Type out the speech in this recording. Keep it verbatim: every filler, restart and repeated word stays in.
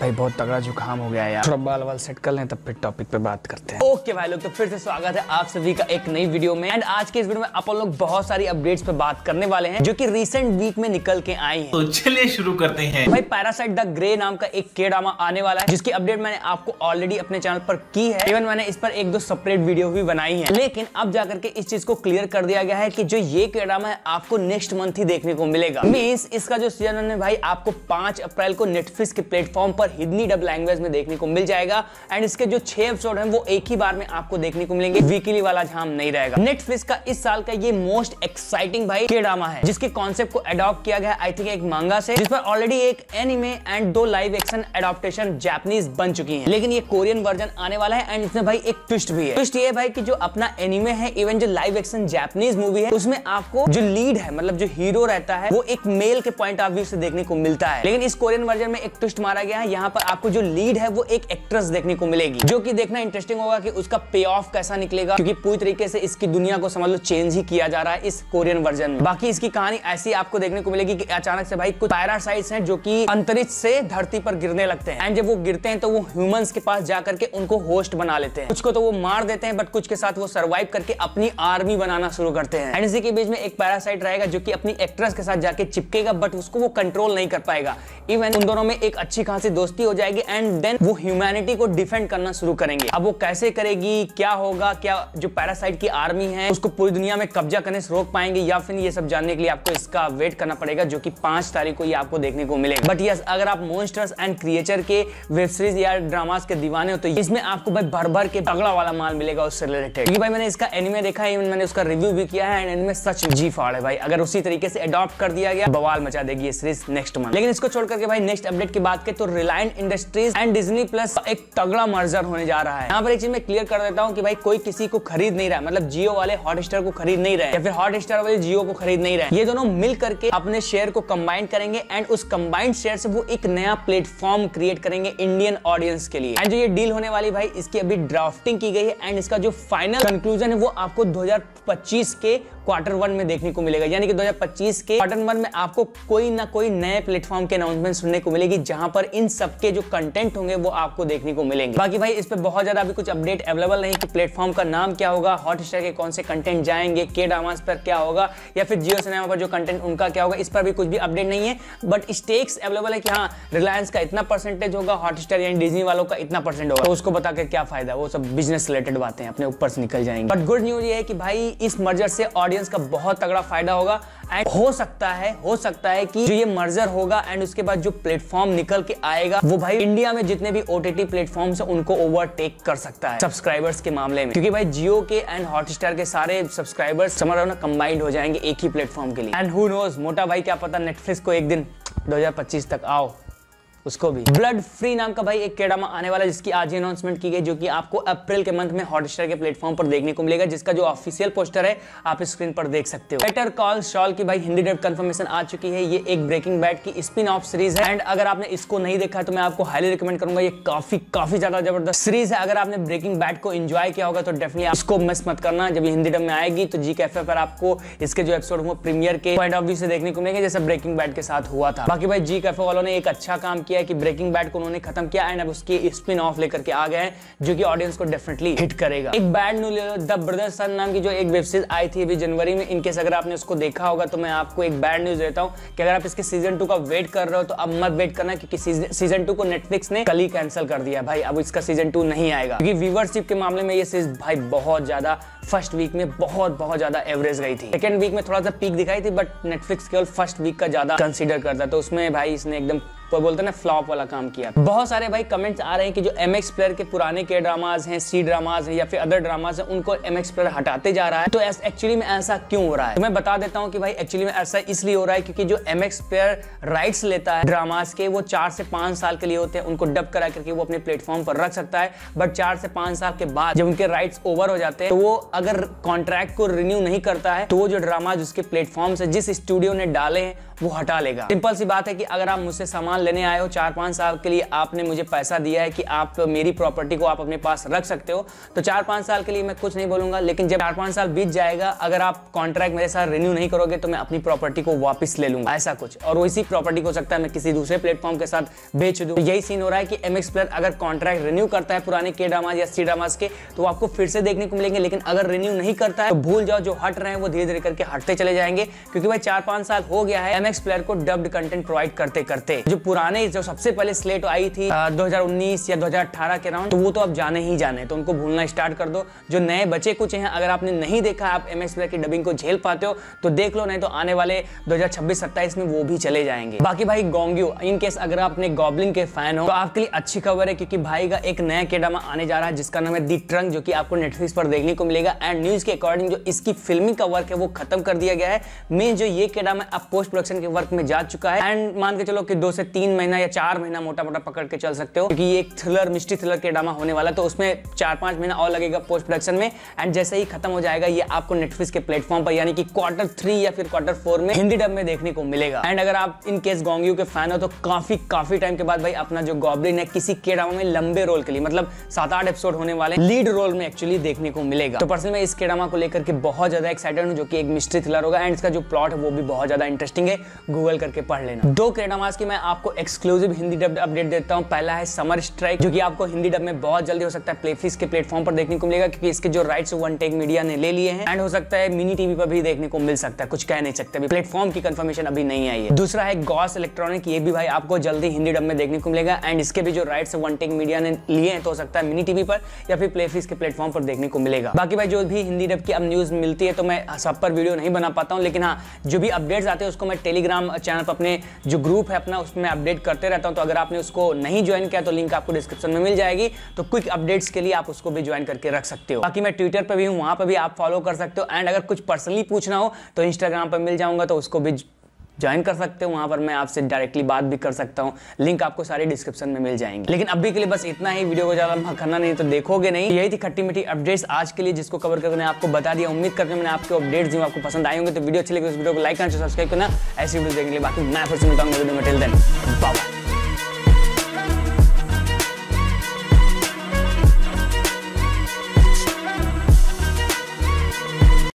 भाई बहुत तगड़ा जुकाम हो गया यार, थोड़ा बाल वाल सेट कर लें तब फिर टॉपिक पे बात करते हैं। ओके भाई लोग, तो फिर से स्वागत है आप सभी का एक नई वीडियो में। एंड आज के इस वीडियो में अपन लोग बहुत सारी अपडेट्स पे बात करने वाले हैं जो कि रिसेंट वीक में निकल के आई हैं। तो चलिए शुरू करते हैं। भाई पैरासाइट द ग्रे नाम का एक के ड्रामा आने वाला है जिसकी अपडेट मैंने आपको ऑलरेडी अपने चैनल पर की है। इवन मैंने इस पर एक दो सेपरेट वीडियो भी बनाई है, लेकिन अब जाकर के इस चीज को क्लियर कर दिया गया है कि जो ये के ड्रामा है आपको नेक्स्ट मंथ ही देखने को मिलेगा। मींस इसका जो सीजन है भाई आपको पांच अप्रैल को नेटफ्लिक्स के प्लेटफॉर्म पर हिंदी डब लैंग्वेज में देखने को मिल जाएगा। एंड इसके जो छह एपिसोड हैं वो एक ही बार में आपको देखने को मिलेंगे, वीकली वाला झाम नहीं रहेगा। नेटफ्लिक्स का इस साल का ये मोस्ट एक्साइटिंग भाई के ड्रामा है जिसके कॉन्सेप्ट को अडॉप्ट किया गया आई थिंक एक मांगा से, जिस पर ऑलरेडी एक एनिमे एंड दो लाइव एक्शन एडॉप्टेशन जापानीज बन चुकी हैं, लेकिन ये कोरियन वर्जन आने वाला है। एंड इसमें भाई एक ट्विस्ट भी है। ट्विस्ट ये है भाई कि जो अपना एनिमे है, इवन जो लाइव एक्शन जापानीज मूवी है, उसमें आपको जो लीड है मतलब जो हीरो रहता है वो एक मेल के पॉइंट ऑफ व्यू से देखने को मिलता है। लेकिन इस कोरियन वर्जन में एक ट्विस्ट मारा गया है, यहाँ पर आपको जो लीड है वो एक एक्ट्रेस देखने को मिलेगी, जो कि देखना इंटरेस्टिंग होगा कि उसका पे ऑफ कैसा निकलेगा, क्योंकि पूरी तरीके से इसकी दुनिया को समझ लो चेंज ही किया जा रहा है इस कोरियन वर्जन में। बाकी इसकी कहानी ऐसी आपको देखने को मिलेगी कि अचानक से भाई कुछ पैरासाइट्स हैं जो कि अंतरिक्ष से धरती पर गिरने लगते हैं। एंड जब वो गिरते हैं तो वो ह्यूमंस के पास जाकर के उनको होस्ट बना लेते हैं। कुछ को तो वो मार देते हैं, बट कुछ के साथ वो सर्वाइव करके अपनी आर्मी बनाना शुरू करते हैं। एंड इसी के बीच में एक पैरासाइट रहेगा जो कि अपनी एक्ट्रेस के साथ जाके चिपकेगा, बट उसको वो कंट्रोल नहीं कर पाएगा। इवन उन दोनों में एक अच्छी खासी दोस्ती हो जाएगी एंड देन वो ह्यूमैनिटी को डिफेंड करना शुरू करेंगे। अब वो कैसे करेगी, क्या होगा, क्या जो पैरासाइट की आर्मी है उसको पूरी दुनिया में कब्जा करने से रोक पाएंगे या फिर ये सब जानने के लिए आपको इसका वेट करना पड़ेगा, जो कि पांच तारीख को ये आपको देखने को मिलेगा। बट यस, अगर आप मॉन्स्टर्स एंड क्रिएचर के वेब सीरीज या ड्रामास के दीवाने हो तो इसमें आपको भाई भर भर के तगड़ा वाला माल मिलेगा उससे रिलेटेड। क्योंकि भाई मैंने इसका एनिमे देखा है, मैंने उसका रिव्यू भी किया है एंड एनिमे सच जी फाड़ है भाई। अगर उसी तरीके से अडॉप्ट कर दिया गया बवाल मचा देगी ये सीरीज नेक्स्ट मंथ। लेकिन इसको छोड़ करके भाई नेक्स्ट अपडेट की बात करें तो Reliance Industries and Disney plus एक तगड़ा मर्जर होने जा रहा है। यहाँ पर एक चीज मैं क्लियर कर देता हूँ कि भाई कोई किसी को खरीद नहीं रहा है, मतलब जियो वाले हॉटस्टार को खरीद नहीं रहे या फिर हॉटस्टार वाले जियो को खरीद नहीं रहे। ये दोनों मिल करके अपने शेयर को कंबाइन करेंगे एंड उस कंबाइंड शेयर से वो एक नया प्लेटफॉर्म क्रिएट करेंगे इंडियन ऑडियंस के लिए। एंड जो ये डील होने वाली भाई इसकी अभी ड्राफ्टिंग की गई है एंड इसका जो फाइनल कंक्लूजन है वो आपको दो हज़ार पच्चीस के क्वार्टर वन में देखने को मिलेगा। यानी कि दो हज़ार पच्चीस के क्वार्टर वन में आपको कोई ना कोई नए प्लेटफॉर्म के अनाउंसमेंट सुनने को मिलेगी, जहां पर इन सबके जो कंटेंट होंगे वो आपको देखने को मिलेंगे। बाकी भाई इस पे बहुत ज्यादा अभी कुछ अपडेट अवेलेबल नहीं कि प्लेटफॉर्म का नाम क्या होगा, हॉटस्टार के कौन से कंटेंट जाएंगे, के ड्रामास पर क्या होगा या फिर जियो सिनेमा पर जो कंटेंट उनका क्या होगा, इस पर भी कुछ भी अपडेट नहीं है। बट स्टेक्स अवेलेबल है कि हाँ रिलायंस का इतना परसेंटेज होगा, हॉटस्टार यानी डिज्नी वालों का इतना परसेंट होगा, तो उसको बता के क्या फायदा, वो सब बिजनेस रिलेटेड बातें अपने ऊपर से निकल जाएंगे। बट गुड न्यूज ये है कि भाई इस मर्जर से ऑडियंस का बहुत तगड़ा फायदा होगा एंड हो सकता है हो सकता है कि जो ये मर्जर होगा एंड उसके बाद जो प्लेटफॉर्म निकल के आएगा वो भाई इंडिया में जितने भी ओटीटी प्लेटफॉर्म्स है उनको ओवरटेक कर सकता है सब्सक्राइबर्स के मामले में, क्योंकि भाई जियो के एंड हॉटस्टार के सारे सब्सक्राइबर्स समझ रहे हो ना कंबाइंड हो जाएंगे एक ही प्लेटफॉर्म के लिए। एंड हु नोज, मोटा भाई क्या पता नेटफ्लिक्स को एक दिन दो हज़ार पच्चीस तक आओ उसको भी। ब्लड फ्री नाम का भाई एक के ड्रामा आने वाला है जिसकी आज ही अनाउंसमेंट की गई, जो कि आपको अप्रैल के मंथ में हॉटस्टार के प्लेटफॉर्म पर देखने को मिलेगा, जिसका जो ऑफिशियल पोस्टर है आप स्क्रीन पर देख सकते हो। बेटर कॉल सॉल की भाई हिंदी डब कंफर्मेशन आ चुकी है। ये एक ब्रेकिंग बैड की स्पिन ऑफ सीरीज है एंड अगर आपने इसको नहीं देखा है तो मैं आपको हाईली रिकमेंड करूंगा। ये काफी काफी ज्यादा जबरदस्त सीरीज है। अगर आपने ब्रेकिंग बैड को एंजॉय किया होगा तो डेफिनेटली इसको मिस मत करना। जब ये हिंदी डब में आएगी तो जी कैफे पर आपको इसके जो एपिसोड वो प्रीमियर के पॉइंट ऑफ व्यू से देखने को मिलेंगे, जैसे ब्रेकिंग बैड के साथ हुआ था। बाकी भाई जी कैफे वालों ने एक अच्छा काम किया है कि ब्रेकिंग बैड उन्होंने खत्म किया एंड अब उसकी स्पिन ऑफ लेकर के आ गए हैं, जो कि ऑडियंस को डेफिनेटली हिट करेगा। एक बैड न्यूज ले लो, द ब्रदर्स सन नाम की जो एक वेब सीरीज आई थी अभी जनवरी में, इनकेस अगर आपने उसको देखा होगा तो मैं आपको एक बैड न्यूज देता हूं कि अगर आप इसके सीजन टू का वेट कर रहे हो तो अब मत वेट करना, क्योंकि सीजन टू को नेटफ्लिक्स ने कल ही कैंसिल कर दिया भाई। अब इसका सीजन टू नहीं आएगा, क्योंकि व्यूअरशिप के मामले में ये सीरीज भाई बहुत ज्यादा फर्स्ट वीक में बहुत बहुत ज्यादा एवरेज गई थी। सेकंड वीक में थोड़ा सा पीक दिखाई थी, बट नेटफ्लिक्स केवल फर्स्ट वीक का ज्यादा कंसीडर करता, तो उसमें भाई इसने एकदम तो बोलते हैं ना फ्लॉप वाला काम किया। बहुत सारे भाई कमेंट्स आ रहे हैं कि जो एमएक्स प्लेयर के पुराने के ड्रामाज हैं, सी ड्रामाज हैं या फिर अदर ड्रामाज हैं, उनको एमएक्स प्लेयर हटाते जा रहा है। तो एक्चुअली में ऐसा क्यों हो रहा है, तो मैं बता देता हूं कि भाई एक्चुअली में ऐसा इसलिए हो रहा है क्योंकि जो एमएक्स प्लेयर राइट्स लेता है ड्रामाज के वो चार से पांच साल के लिए होते हैं, उनको डब करा करके वो अपने प्लेटफॉर्म पर रख सकता है। बट चार से पांच साल के बाद जब उनके राइट्स ओवर हो जाते हैं तो वो अगर कॉन्ट्रैक्ट को रिन्यू नहीं करता है तो वो जो ड्रामाज उसके प्लेटफॉर्म से जिस स्टूडियो ने डाले हैं वो हटा लेगा। सिंपल सी बात है कि अगर आप मुझसे सामान लेने आए हो, चार पांच साल के लिए आपने मुझे पैसा दिया है कि आप मेरी प्रॉपर्टी को आप अपने पास रख सकते हो, तो चार पांच साल के लिए मैं कुछ नहीं बोलूंगा। लेकिन जब चार पांच साल बीत जाएगा, अगर आप कॉन्ट्रैक्ट मेरे साथ रिन्यू नहीं करोगे तो मैं अपनी प्रॉपर्टी को वापस ले लूंगा, ऐसा कुछ। और वैसी प्रॉपर्टी को हो सकता है मैं किसी दूसरे प्लेटफॉर्म के साथ बेच दूं। तो यही सीन हो रहा है कि एमएक्स प्लेयर अगर कॉन्ट्रैक्ट रिन्यू करता है पुराने के ड्रामास या सी ड्रामास के, तो आपको फिर से देखने को मिलेंगे। लेकिन अगर रिन्यू नहीं करता है तो भूल जाओ, जो हट रहे हैं वो धीरे धीरे करके हटते चले जाएंगे, क्योंकि भाई चार पांच साल हो गया है एमएक्स प्लेयर को डब्ड कंटेंट प्रोवाइड करते करते। जो पुराने जो सबसे पहले स्लेट आई थी दो हज़ार उन्नीस या दो हज़ार अठारह के राउंड, तो वो तो अब जाने ही जाने, तो उनको भूलना स्टार्ट कर दो। जो नए बचे कुछ हैं, अगर आपने नहीं देखा, आप एमएक्स प्लेयर की डबिंग को झेल पाते हो तो देख लो, नहीं तो आने वाले दो हज़ार छब्बीस सत्ताईस में वो भी चले जाएंगे। बाकी भाई गोंग्यू, इन केस अगर आप अपने गॉब्लिन के फैन हो तो आपके लिए अच्छी खबर है, क्योंकि भाई का एक नया केडामा आने जा रहा है जिसका नाम है दी ट्रंक, जो कि आपको नेटफ्लिक्स पर देखने को मिलेगा। एंड न्यूज के अकॉर्डिंग जो इसकी फिल्मिंग का वर्क है वो खत्म कर दिया गया है। मेन जो ये केडामा अब पोस्ट प्रोडक्शन के वर्क में जा चुका है। एंड मान के चलो कि दो से तीन महीना या चार महीना मोटा मोटा पकड़ के चल सकते हो, क्योंकि ये एक थ्रिलर मिस्ट्री थ्रिलर केडामा होने वाला, तो उसमें चार पांच महीना और लगेगा पोस्ट प्रोडक्शन में। एंड जैसे ही खत्म हो जाएगा ये आपको नेटफ्लिक्स के प्लेटफॉर्म पर, यानी कि क्वार्टर थ्री या फिर क्वार्टर फोर में हिंदी डब में देखने को मिलेगा। एंड अगर आप इन केस गोंग्यू के फैन हो तो काफी काफी टाइम के बाद भाई अपना जो गॉब्लिन है किसी केडामा में लंबे रोल के लिए, मतलब सात आठ एपिसोड होने वाले लीड रोल में एक्चुअली देखने को मिलेगा। तो पर्सनली मैं इस केडामा को लेकर के बहुत ज्यादा एक्साइटेड हूं, जो कि एक मिस्ट्री थ्रिलर होगा। एंड इसका जो प्लॉट है वो भी बहुत ज्यादा इंटरेस्टिंग है, गूगल करके पढ़ लेना। दो केडामास की मैं आपको एक्सक्लूसिव हिंदी डब अपडेट देता हूं। पहला है समर स्ट्राइक, जो कि आपको हिंदी डब में बहुत जल्दी हो सकता है प्लेफिक्स के प्लेटफॉर्म पर देखने को मिलेगा, क्योंकि इसके जो राइट्स वन टेक मीडिया ने ले लिए हैं। एंड हो सकता है मिनी टीवी पर भी देखने को मिल सकता है, कुछ कह नहीं सकते, अभी प्लेटफॉर्म की कंफर्मेशन अभी नहीं आई है। दूसरा है गॉस इलेक्ट्रॉनिक, ये भी भाई आपको जल्दी हिंदी डब में देखने को मिलेगा। एंड इसके भी जो राइट्स वन टेक मीडिया ने लिए हैं, तो हो सकता है मिनी टीवी पर या फिर प्लेफिक्स के प्लेटफॉर्म पर देखने को मिलेगा। बाकी भाई जो भी हिंदी डब की अब न्यूज मिलती है तो मैं सब पर वीडियो नहीं बना पाता हूं, लेकिन हाँ जो भी अपडेट्स आते हैं उसको मैं टेलीग्राम चैनल पर अपने जो ग्रुप है अपना उसमें अपडेट करते रहता हूं। तो अगर आपने उसको नहीं ज्वाइन किया तो लिंक आपको डिस्क्रिप्शन में मिल जाएगी, तो क्विक अपडेट्स के लिए आप उसको भी ज्वाइन करके रख सकते हो। बाकी मैं ट्विटर पर भी हूं, वहां पर भी आप फॉलो कर सकते हो। एंड अगर कुछ पर्सनली पूछना हो तो इंस्टाग्राम पर मिल जाऊंगा, तो उसको भी ज्वाइन कर सकते हो, वहां पर मैं आपसे डायरेक्टली बात भी कर सकता हूं। लिंक आपको सारी डिस्क्रिप्शन में मिल जाएंगे। लेकिन अभी के लिए बस इतना ही, वीडियो को ज्यादा करना नहीं तो देखोगे नहीं। यही थी खट्टी मीठी अपडेट्स आज के लिए, जिसको कवर करके मैंने आपको बता दिया। उम्मीद करते हैं मैंने आपको अपडेट्स दी, आपको पसंद आए होंगे। तो वीडियो अच्छी लगी तो इस वीडियो को लाइक करना, सब्सक्राइब करना, ऐसी वीडियो देखने के लिए। बाकी मैं फिर से मिलता हूं वीडियो में, टिल देन बाय।